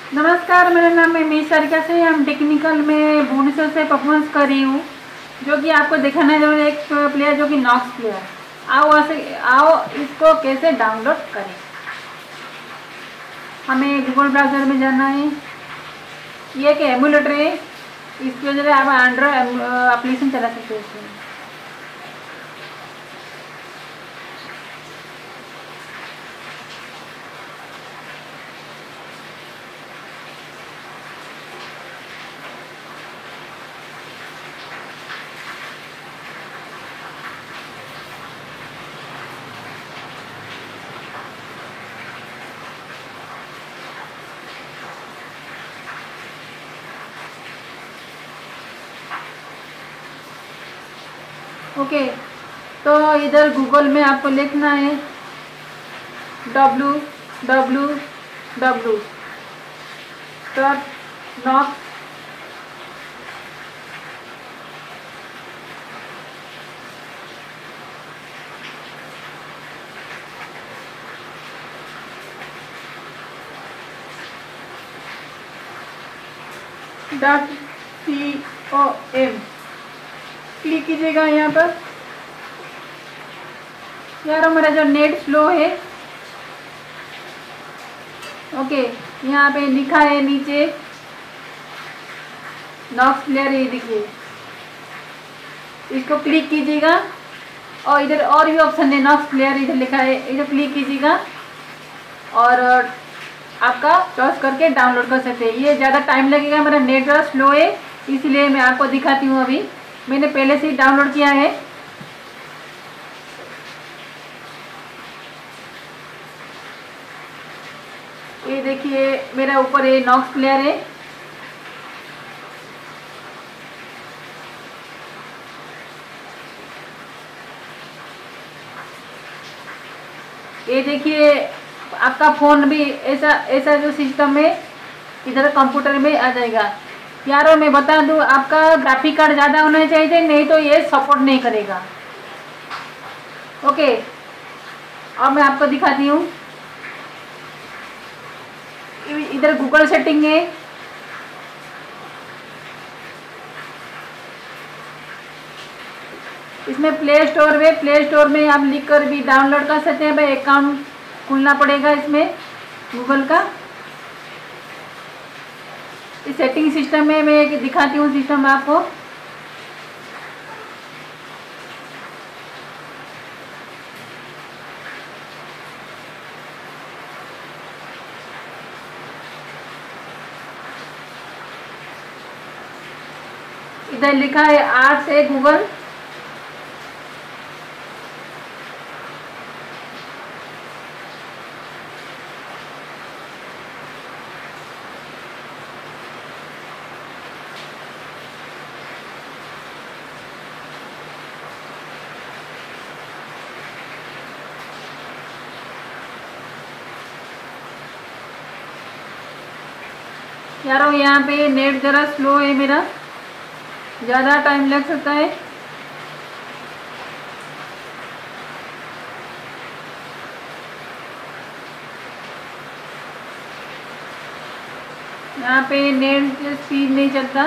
नमस्कार, मेरा नाम है मीस सारिका से। हम टेक्निकल में भुवनेश्वर से परफॉर्मेंस कर रही हूँ, जो कि आपको दिखाना है। जो एक प्लेयर जो कि नॉक्स प्लेयर। आओ इसको कैसे डाउनलोड करें। हमें गूगल ब्राउज़र में जाना है। ये एक एमुलेटर है, इसकी वजह से आप एंड्रॉयड एप्लीकेशन चला सकते हैं इसमें। ओके, तो इधर गूगल में आपको लिखना है www.nox .com क्लिक कीजिएगा। यहाँ पर यार हमारा जो नेट स्लो है। ओके, यहाँ पे लिखा है नीचे नॉक्स प्लेयर, ये देखिए, इसको क्लिक कीजिएगा और इधर और भी ऑप्शन है नॉक्स प्लेयर, इधर लिखा है, इधर क्लिक कीजिएगा और आपका टॉस करके डाउनलोड कर सकते हैं। ये ज़्यादा टाइम लगेगा, मेरा नेट ज़रा स्लो है, इसलिए मैं आपको दिखाती हूँ। अभी मैंने पहले से ही डाउनलोड किया है। ये देखिए, मेरा ऊपर ये नॉक्स प्लेयर है। ये देखिए, आपका फ़ोन भी ऐसा जो सिस्टम है इधर कंप्यूटर में आ जाएगा। यारों मैं बता दूं, आपका ग्राफिक कार्ड ज़्यादा होना चाहिए, नहीं तो ये सपोर्ट नहीं करेगा। ओके, अब मैं आपको दिखाती हूँ। इधर गूगल सेटिंग है, इसमें प्ले स्टोर में आप लिखकर भी डाउनलोड कर सकते हैं। भाई अकाउंट खुलना पड़ेगा इसमें गूगल का। इस सेटिंग सिस्टम में मैं एक दिखाती हूँ सिस्टम आपको। इधर लिखा है आर से गूगल। यारों यहाँ पे नेट ज़रा स्लो है, मेरा ज़्यादा टाइम लग सकता है। यहाँ पे नेट स्पीड नहीं चलता।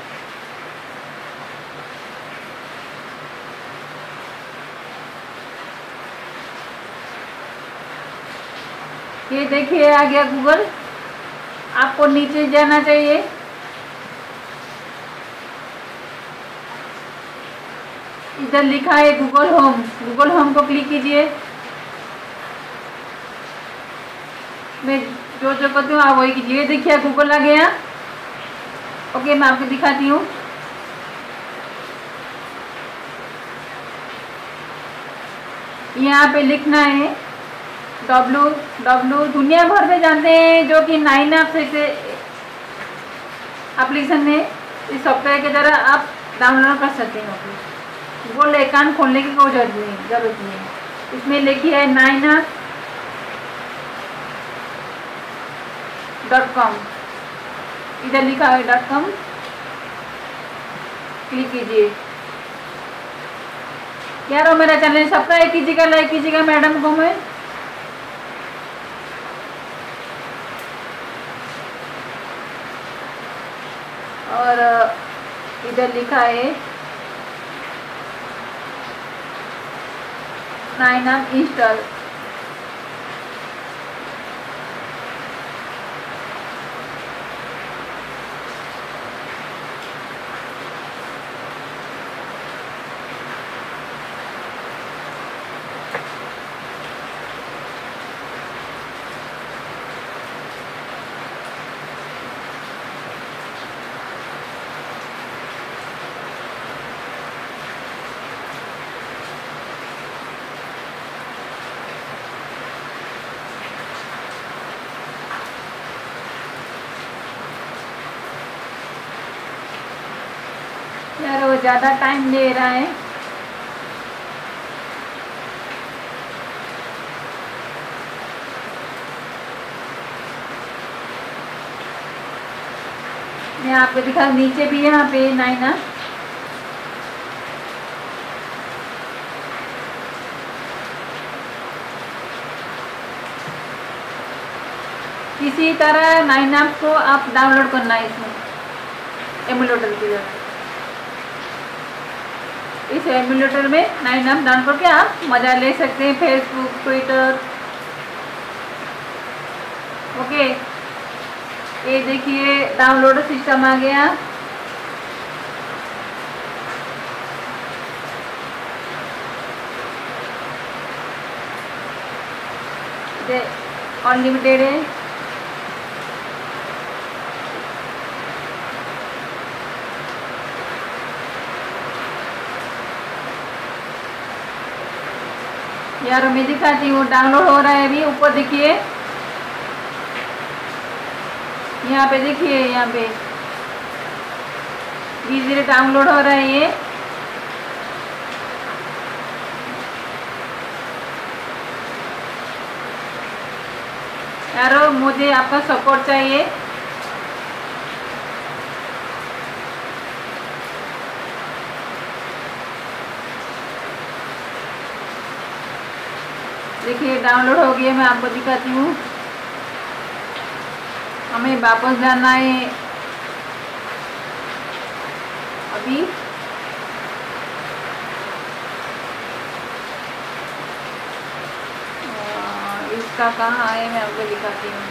ये देखिए आ गया गूगल। आपको नीचे जाना चाहिए, इधर लिखा है गूगल होम को क्लिक कीजिए। मैं जो करती हूँ आप वही कीजिए। देखिए गूगल आ गया। ओके, मैं आपको दिखाती हूँ। यहाँ पे लिखना है www। दुनिया भर में जानते हैं जो कि 9 ऐप से एप्लीकेशन है। इस सॉफ्टवेयर के द्वारा आप डाउनलोड कर सकते हैं। गूगल अकाउंट खोलने की कोई जरूरत नहीं है। इसमें लिखी है 9app.com, इधर लिखा है .com, क्लिक कीजिए। यारों मेरा चैनल सब्सक्राइब कीजिएगा, लाइक कीजिएगा। मैडम को मैं और इधर लिखा है 9 आप इंस्टॉल। यार वो ज़्यादा टाइम ले रहा है। मैं आपको दिखा, नीचे भी यहाँ पे 9 ना, किसी तरह 9 ऐप को आप डाउनलोड करना है इसमें एमुलेटर की जगह। इस एमुलेटर में 9 ऐप डाउनलोड करके आप मजा ले सकते हैं, फेसबुक, ट्विटर। ओके, ये देखिए डाउनलोड सिस्टम आ गया। अनलिमिटेड है। यार मैं दिखाती हूँ, डाउनलोड हो रहा है अभी। ऊपर देखिए, यहाँ पे देखिए, यहाँ पे धीरे डाउनलोड हो रहा है ये। यारो मुझे आपका सपोर्ट चाहिए। देखिए डाउनलोड हो गया, मैं आपको दिखाती हूँ। हमें वापस जाना है अभी। इसका कहाँ है, मैं आपको दिखाती हूँ।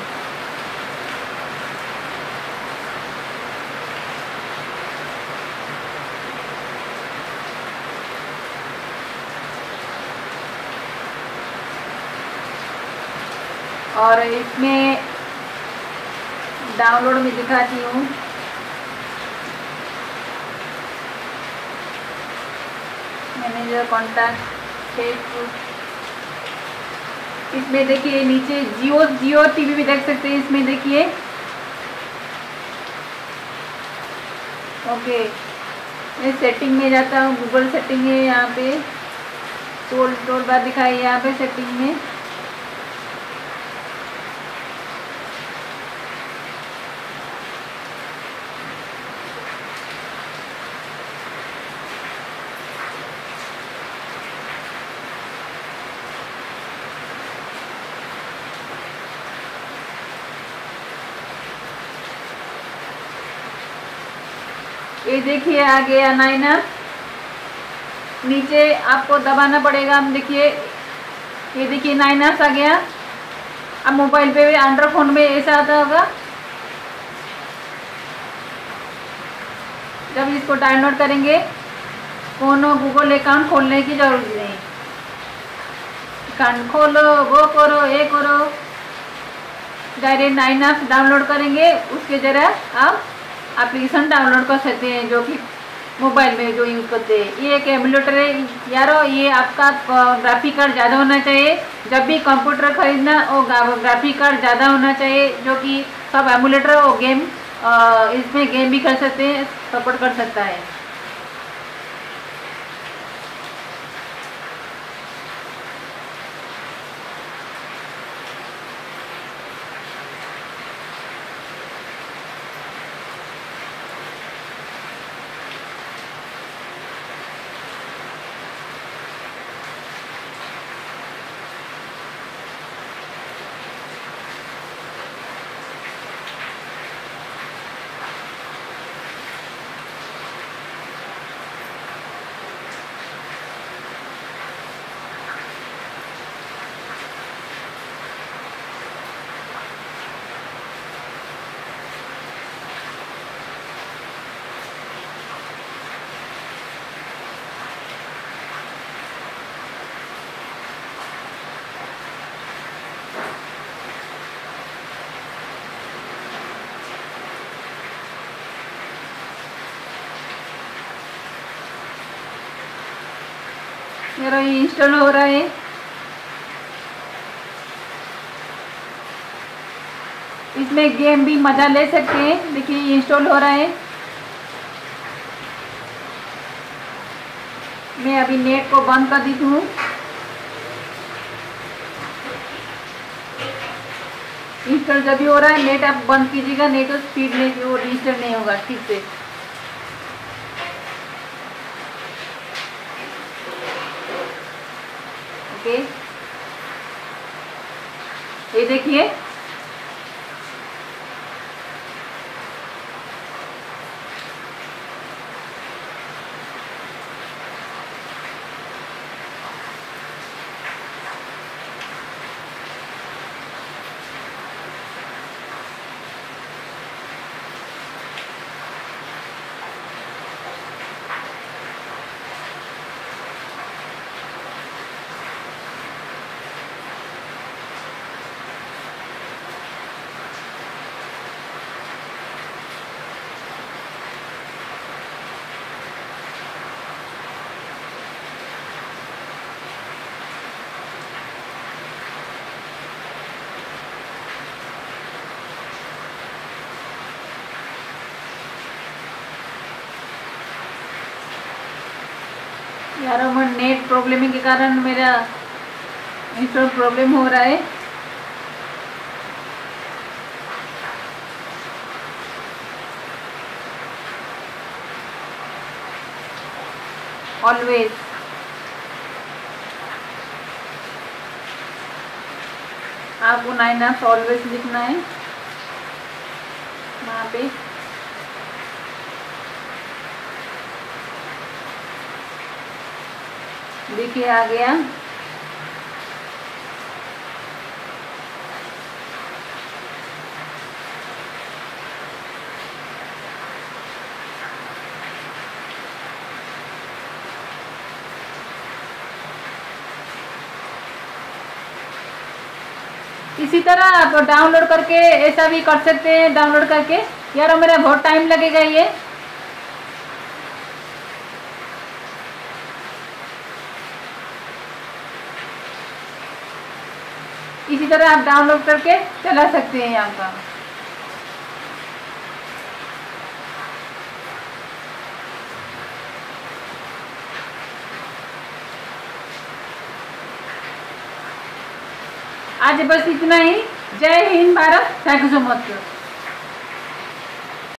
और इसमें डाउनलोड में दिखाती हूँ। Manager, contact, Facebook. इसमें देखिए नीचे जियो टीवी भी देख सकते हैं। इसमें देखिए, ओके, मैं सेटिंग में जाता हूँ। गूगल सेटिंग है यहाँ पे, टोल बार दिखाई यहाँ पे सेटिंग में। ये देखिए आ गया 9 ऐप। नीचे आपको दबाना पड़ेगा। हम देखिए, ये देखिए 9 ऐप आ गया। अब मोबाइल पे भी, एंड्रॉइड फोन में ऐसा आता होगा। जब इसको डाउनलोड करेंगे, कोनो गूगल अकाउंट खोलने की जरूरत नहीं। अकाउंट खोलो, वो करो, ये करो, डायरेक्ट 9 ऐप डाउनलोड करेंगे। उसके जरिए आप एप्लीकेशन डाउनलोड कर सकते हैं, जो कि मोबाइल में जो यूज़ करते हैं। ये एक एमुलेटर है यारो। ये आपका ग्राफिक कार्ड ज़्यादा होना चाहिए। जब भी कंप्यूटर खरीदना, वो ग्राफिक कार्ड ज़्यादा होना चाहिए, जो कि सब एमुलेटर वो गेम, इसमें गेम भी कर सकते हैं, सपोर्ट कर सकता है। मेरा ये इंस्टॉल हो रहा है। इसमें गेम भी मज़ा ले सकते हैं। देखिए ये इंस्टॉल हो रहा है। मैं अभी नेट को बंद कर देती हूँ। इंस्टॉल जब भी हो रहा है नेट आप बंद कीजिएगा, नहीं तो स्पीड नहीं, वो इंस्टॉल नहीं होगा ठीक से। ओके, ये देखिए यार, मैं नेट प्रॉब्लम के कारण मेरा इंस्टॉल प्रॉब्लम हो रहा है। ऑलवेज आपको 9 apps ऑलवेज लिखना है वहाँ पे। देखिए आ गया। इसी तरह आप डाउनलोड करके ऐसा भी कर सकते हैं, डाउनलोड करके। यार मेरा बहुत टाइम लगेगा ये। इसी तरह आप डाउनलोड करके चला सकते हैं यहाँ का। आज बस इतना ही। जय Hind Bharat. Thank you so much.